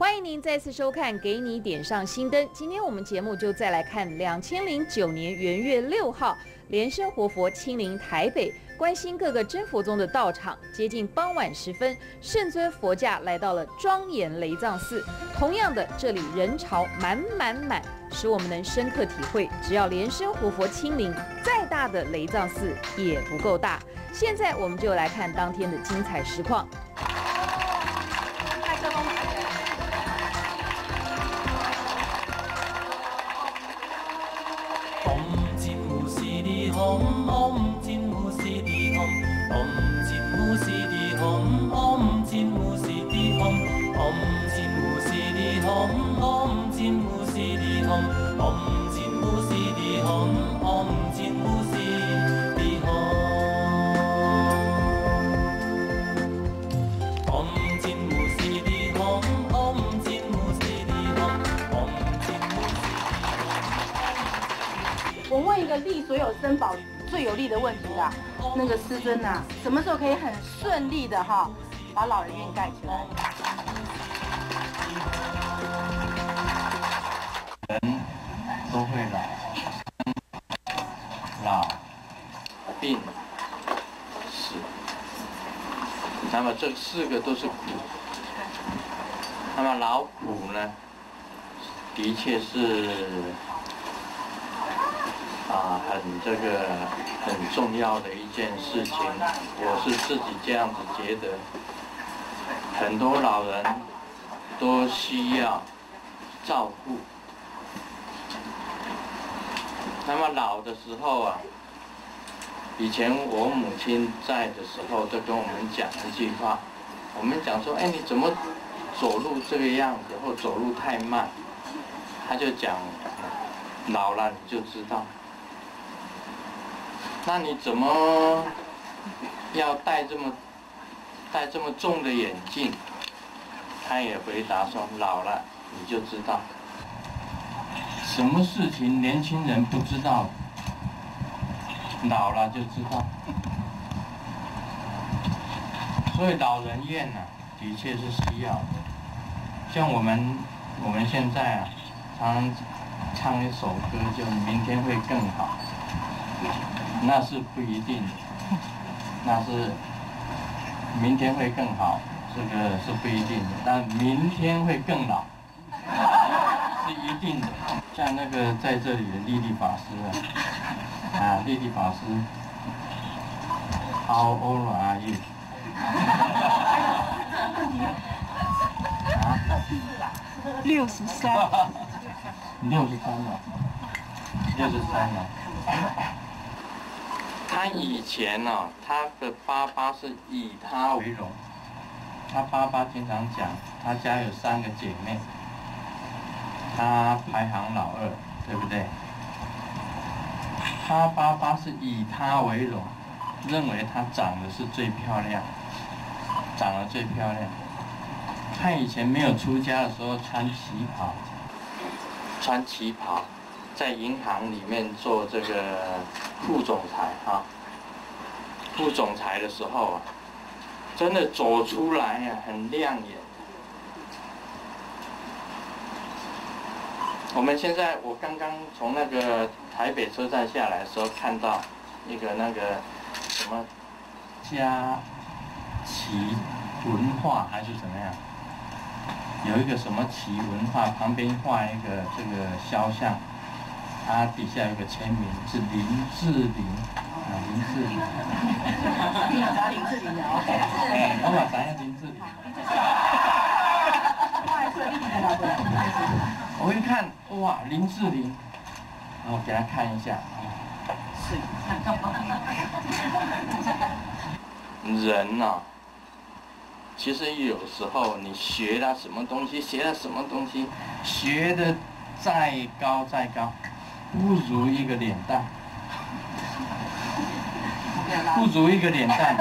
欢迎您再次收看《给你点上新灯》。今天我们节目就再来看2009年元月6号，莲生活佛亲临台北，关心各个真佛宗的道场。接近傍晚时分，圣尊佛驾来到了庄严雷藏寺。同样的，这里人潮满，使我们能深刻体会，只要莲生活佛亲临，再大的雷藏寺也不够大。现在我们就来看当天的精彩实况。 Om Jinmu Siddhi Om Om Jinmu Siddhi Om Om Jinmu Siddhi Om Om Jinmu Siddhi Om Om Jinmu Siddhi Om Om Jinmu Siddhi Om Om Jinmu Siddhi Om Om Jinmu Siddhi Om Om Jinmu Siddhi Om Om Jinmu Siddhi。 我问一个利所有僧宝最有利的问题啦，那个师尊呐，什么时候可以很顺利的把老人院盖起来？ 人都会老、病、死，那么这4个都是苦。那么劳苦呢，的确是。 很重要的一件事情，我是自己这样子觉得。很多老人都需要照顾。那么老的时候啊，以前我母亲在的时候，都跟我们讲一句话，我们讲说，哎，你怎么走路这个样子，或走路太慢？他就讲，老了你就知道。 那你怎么要戴这么重的眼镜？他也回答说：老了你就知道。什么事情年轻人不知道，老了就知道。所以老人院呢，的确是需要的。像我们现在啊，常唱一首歌，就明天会更好。 那是不一定的，那是明天会更好，这个是不一定的。但明天会更老，是一定的。像那个在这里的莉莉法师啊，莉莉法师 ，How old are you？ 啊 63。 63了，63了。 他以前呢，他的爸爸是以他为荣。他爸爸经常讲，他家有3个姐妹，他排行老2，对不对？他爸爸是以他为荣，认为他长得是最漂亮，长得最漂亮。他以前没有出家的时候穿旗袍，在银行里面做这个。 副总裁副总裁的时候啊，真的走出来呀，很亮眼。我刚刚从那个台北车站下来的时候，看到一个那个什么嘉旗文化还是怎么样，有一个什么旗文化旁边画一个这个肖像。 它底下有个签名是林志玲，林志玲。 你有找林志玲的 ？OK。 哎，我嘛知影林志玲。我一看，哇，林志玲，然后给他看一下。是。人呐，其实有时候你学了什么东西，学的再高。 不如一个脸蛋，不如一个脸蛋。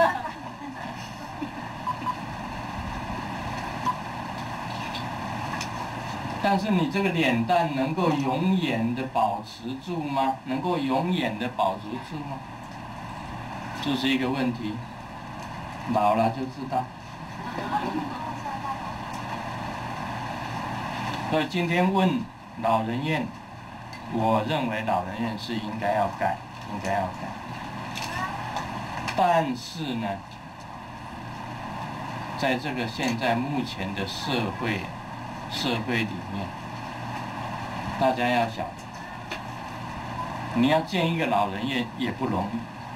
但是你这个脸蛋能够永远的保持住吗？能够永远的保持住吗？这是一个问题。老了就知道。 所以今天问老人院，我认为老人院是应该要盖，应该要盖。但是呢，在这个现在目前的社会里面，大家要晓得，你要建一个老人院也不容易，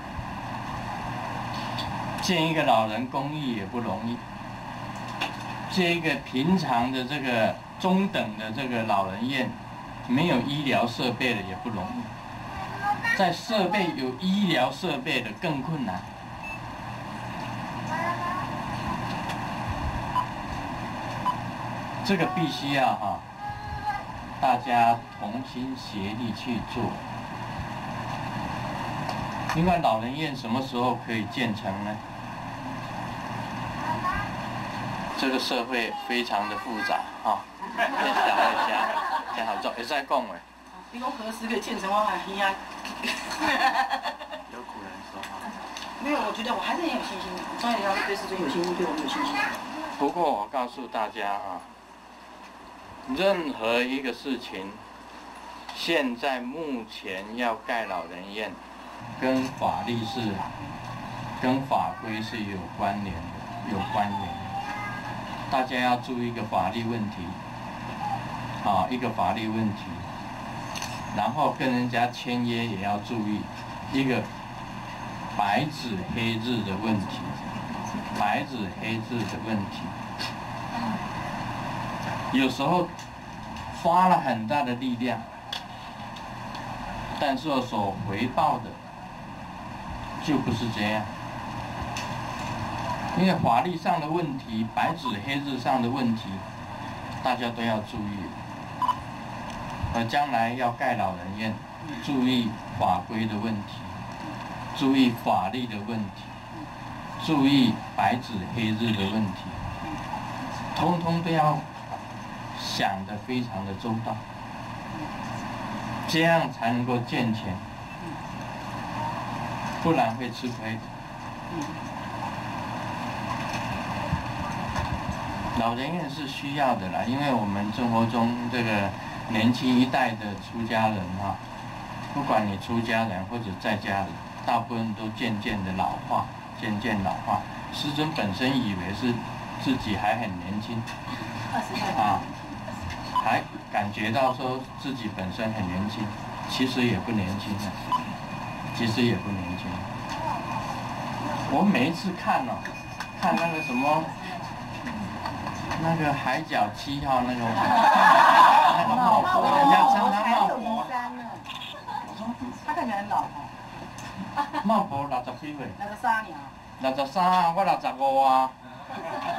建一个老人公寓也不容易，建一个平常的这个中等的这个老人院，没有医疗设备的也不容易，在设备有医疗设备的更困难。这个必须要大家同心协力去做。另外，老人院什么时候可以建成呢？这个社会非常的复杂真好做，会使讲的。 你讲何时可以建成？我还听啊。 有古人说没有，我觉得我还是很有信心的。张学良对师尊有信心，对我们有信心。 不过我告诉大家任何一个事情，现在目前要盖老人院，跟法律跟法规是有关联的，大家要注意一个法律问题，一个法律问题，然后跟人家签约也要注意一个白纸黑字的问题，有时候花了很大的力量，但是所回报的就不是这样。因为法律上的问题，白纸黑字上的问题，大家都要注意。将来要盖老人院，注意法规的问题，注意法律的问题，注意白纸黑字的问题，通通都要想得非常的周到，这样才能够健全，不然会吃亏。老人院是需要的啦，因为我们生活中这个年轻一代的出家人不管你出家人或者在家人，大部分都渐渐老化。师尊本身以为是自己还很年轻，还感觉到说自己本身很年轻，其实也不年轻了，我每一次看那个什么。那个海角7号那个冒婆，人家称他冒婆。 他看起来很老冒婆60几岁。 63年。 63啊，我65啊。